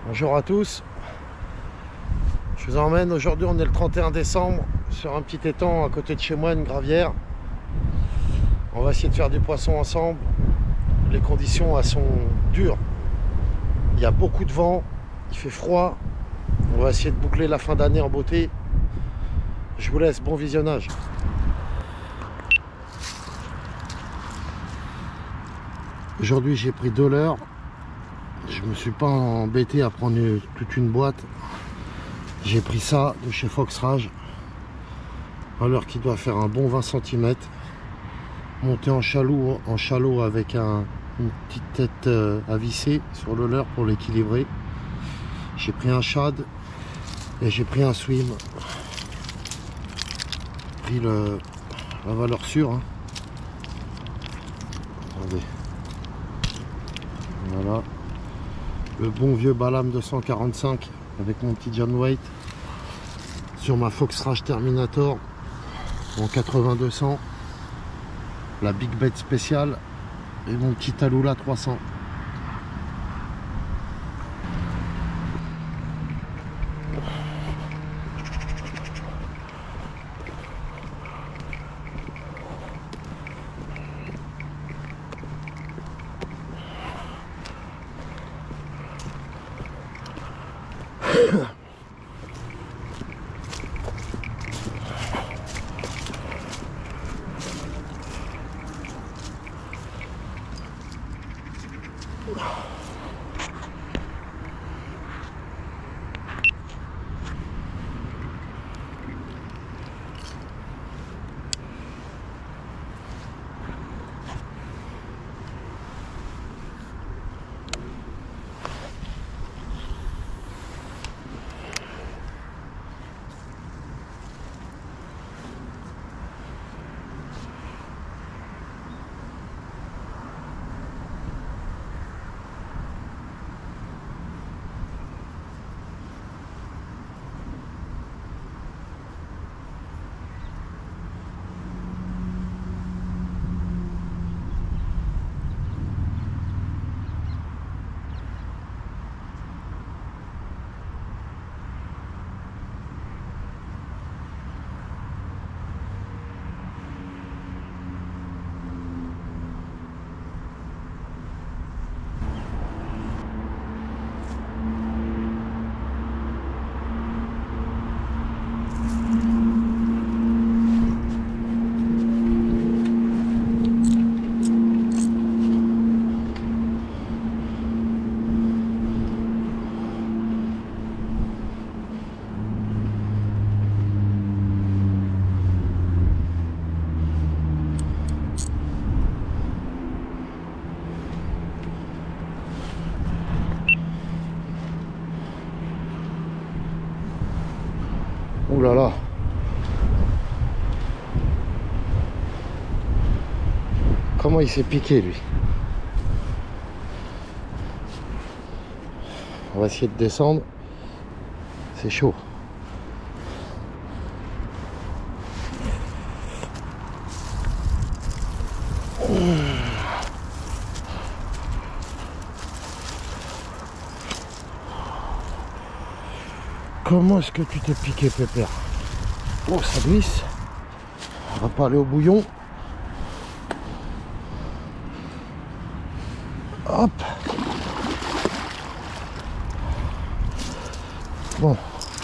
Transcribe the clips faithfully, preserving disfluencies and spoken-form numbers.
Bonjour à tous, je vous emmène aujourd'hui, on est le trente et un décembre, sur un petit étang à côté de chez moi, une gravière. On va essayer de faire du poisson ensemble. Les conditions elles sont dures, il y a beaucoup de vent, il fait froid. On va essayer de boucler la fin d'année en beauté. Je vous laisse, bon visionnage. Aujourd'hui j'ai pris deux leurres. Je me suis pas embêté à prendre toute une boîte. J'ai pris ça de chez Fox Rage. Un leurre qui doit faire un bon vingt centimètres. Monté en chalot, en chalot avec un, une petite tête euh, à visser sur le leurre pour l'équilibrer. J'ai pris un shad et j'ai pris un swim. J'ai pris le, la valeur sûre. Hein. Attendez. Voilà. Le bon vieux Balam deux cent quarante-cinq avec mon petit John Waite sur ma Fox Rage Terminator en quatre-vingts deux cents, la Big Bet spéciale et mon petit Alula trois cents. Ouh là là. Comment il s'est piqué lui. On va essayer de descendre. C'est chaud. Comment est-ce que tu t'es piqué, Pépère? Oh, ça glisse. On va pas aller au bouillon. Hop. Bon.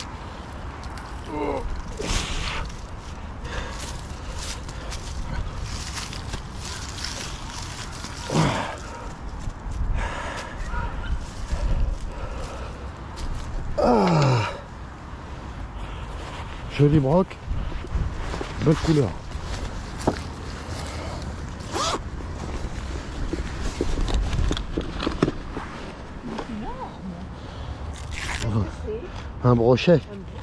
Ah. Joli broc, belle couleur. Un brochet.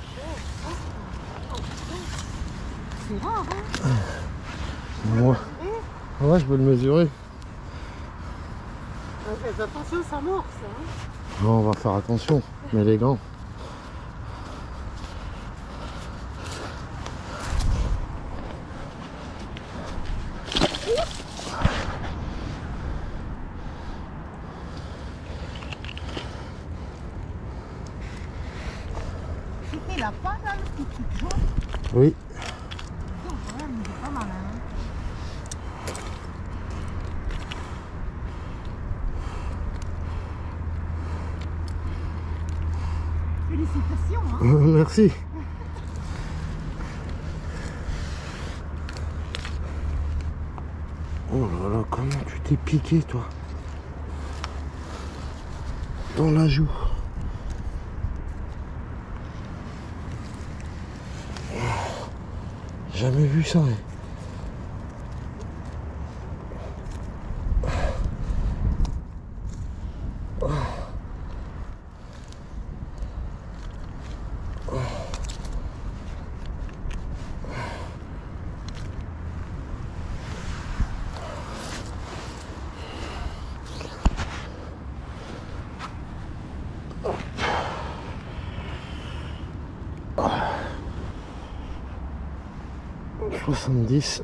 C'est rare, hein? Ouais. Ouais, je peux le mesurer. Faites attention, ça mord, ça. Hein? Non, on va faire attention, mais les gants. il a pas là le petit truc jaune. Oui. Non, quand même, il est pas mal, hein. Félicitations, hein. Merci. Oh là là, comment tu t'es piqué, toi? Dans la joue. Jamais vu ça. Hein. soixante-dix.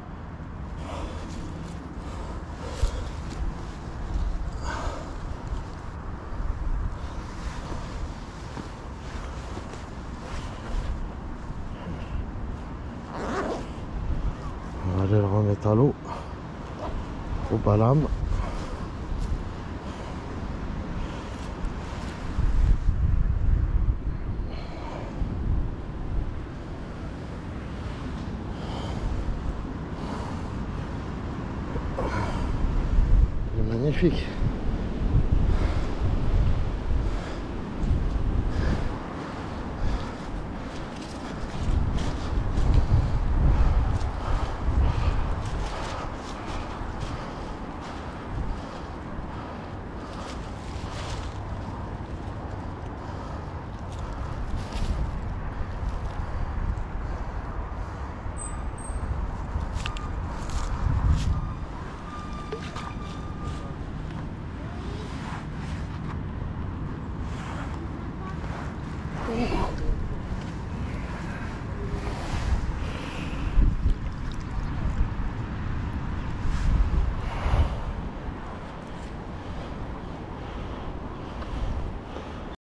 On va aller le remettre à l'eau au balame. Magnifique.